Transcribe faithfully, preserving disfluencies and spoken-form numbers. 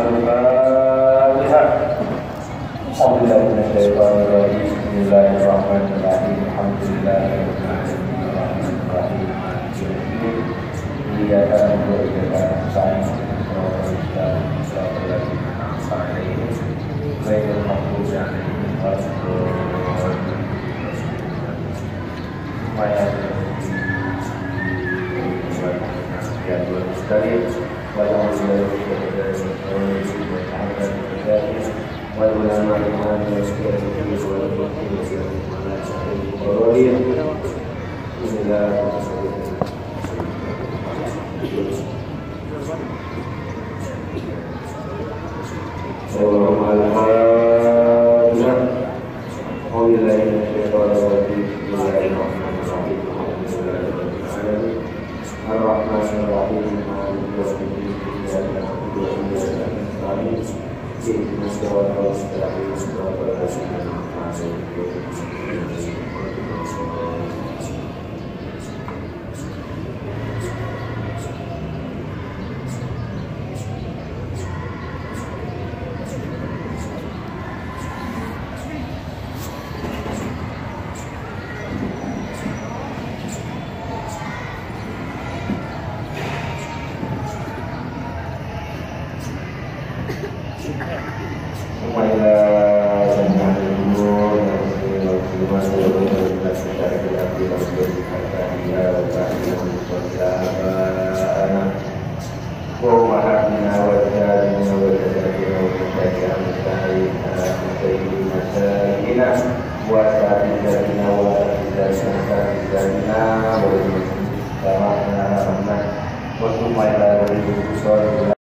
Al-Fatihah. Bismillahirrahmanirrahim. Bismillahirrahmanirrahim. Alhamdulillahirabbil alamin. Arrahmanirrahim. Maliki yaumiddin. Iyyaka na'budu wa iyyaka nasta'in. Ihdinas siratal ladzina an'amta 'alaihim ghairil maghdubi 'alaihim waladdallin. Ya Tuhan sekalian, walaupun dari wa